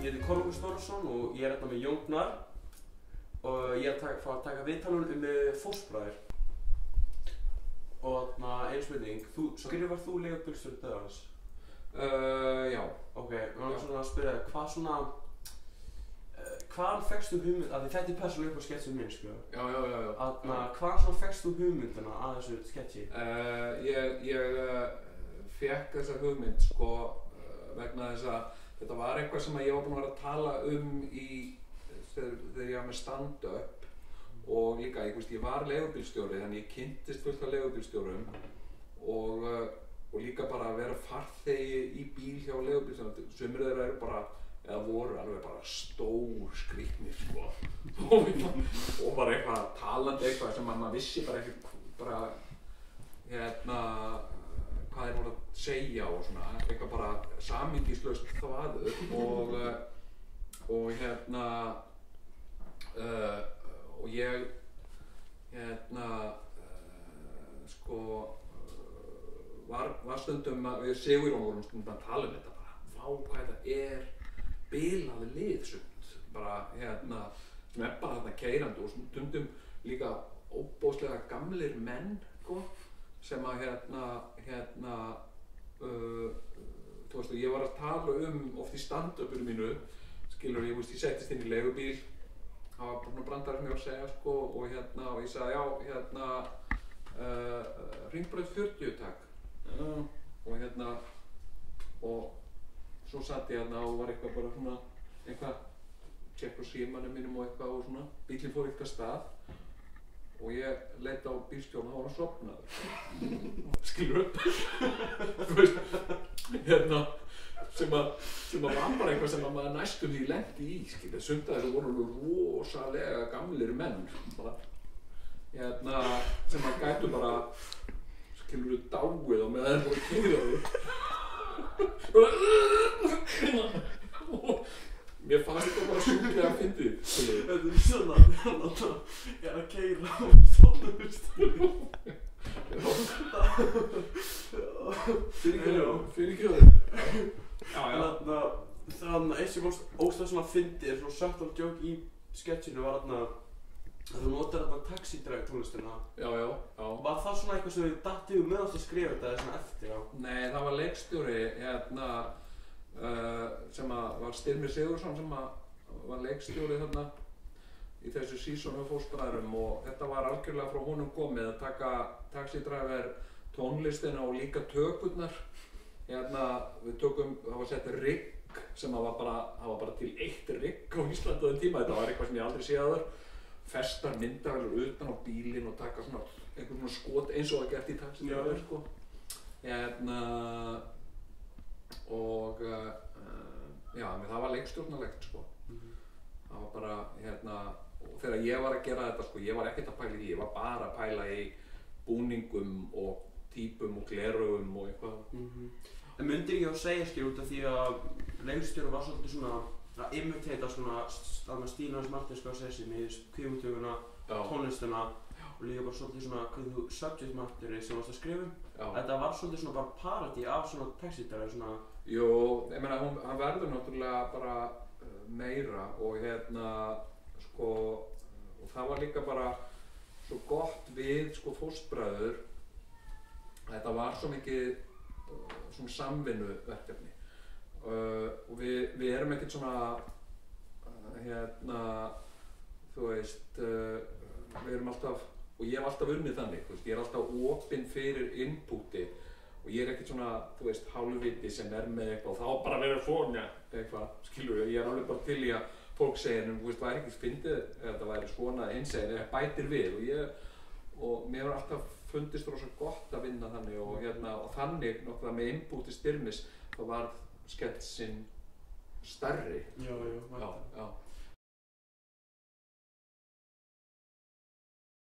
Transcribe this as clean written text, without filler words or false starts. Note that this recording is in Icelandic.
Ég heiti Kormákur Snorrason og ég hérna með Jón Gnarr og ég fá að taka viðtalun fóstbræður. Og einu spurning, skrifar þú leigubílstjóri dauðans? Já. Ok, við varum svona að spyrja þig, hvaðan fékkst þú hugmynd, af því þetta er persónulega upp á sketsinu minn, sko. Já. Hvaðan svona fékkst þú hugmyndina að þessu sketsi? Ég fékk þessa hugmynd, sko, vegna þess að þetta var eitthvað sem ég var búinn að vera að tala þegar ég var með stand-up og líka, ég var leigubílstjóri, þannig ég kynntist fullt af leigubílstjórum og líka bara að vera farþegi í bíl hjá leigubílstjórum. Sumir þeirra eru bara eða voru alveg bara stór skrýtnir, sko, og bara eitthvað talandi eitthvað sem maður vissi bara ekki hvað þeir voru að segja og svona, eitthvað bara samhengislaust þvaður og ég sko var stundum við Sigurjón vorum stundum að tala þetta bara, vá hvað þetta bilaði liðsund bara sem bara þarna keyrandi og stundum líka óbóðslega gamlir menn, sko, sem að þú veist, ég var að tala oft í stand-upinu mínu, skilur, ég settist inn í leigubíl, það var bara brandari sem ég var að segja, sko, og ég sagði, Hringbraut 40, takk, og svo satt ég og var eitthvað bara svona, tjekk á símanum mínum og eitthvað og svona, bíllinn fór eitthvað stað og ég leit á bílstjórn og þá var hann sofnaður. Skilur þú veist, sem að var bara eitthvað sem að maður næstum því lenti í, skilur, sundaðir voru rosalega gamlir menn, bara, sem að gætu bara, skilur, dáið og með þeir voru keyraði. Og mér fannst þetta bara sjúklega fyndið. Þetta er svona, ég að keyra og svona stíl. Fyrirgefðu. Þannig eitt sem óslega svona fyndið, svona subtle joke í sketsinu var að þú notar þarna taxi-drive tónlistina. Já. Var það svona eitthvað sem þið dattið meðan þið skrifa þetta eða svona eftir, já? Nei, það var leikstjóri sem var Styrmir Sigurðsson sem var leikstjóri þarna í þessu season af Fóstbræðrum og þetta var algjörlega frá honum komið að taka taxi-driver tónlistina og líka tökurnar. Við tökum, það var sett rigg sem það var bara til eitt rigg á Íslandi á þeim tíma, þetta var eitthvað sem ég aldrei séð áður. Festar myndavélar utan á bílinn og taka svona einhvern svona skot eins og það gert í taxi-driver, sko. Og það var leikstjórnarlegt, sko. Það var bara, og þegar ég var að gera þetta, sko, ég var ekkert að pæla í því, ég var bara að pæla í búningum og típum og glerugum og eitthvað. En myndir ekki að segja, skilur, út af því að leikstjóri var svolítið svona að imitata svona stílinn hans Martin Scorsese með kvikmyndatökuna, tónlistina og líka bara svolítið svona subject matterið sem varst að skrifa. Þetta var svolítið svona bara parody af svona taxi-driver svona. Jú, ég meina hann verður náttúrulega bara meira og sko, og það var líka bara svo gott við sko Fóstbræður. Þetta var svo mikið svona samvinnuverkefni. Og við erum ekkert svona, þú veist, við erum alltaf, og ég hef alltaf unnið þannig, þú veist, ég alltaf opinn fyrir inputi og ég ekkert svona, þú veist, hálfviti sem með eitthvað og þá bara verður svona eitthvað, skilur ég alveg bara til í að fólk segja, þú veist, væri ekki fyndið ef þetta væri svona hinsegin eða bætir við og mér hefur alltaf fundist rosa gott að vinna þannig og þannig nokkuð með inputi Styrmis þá var sketsinn stærri. Já.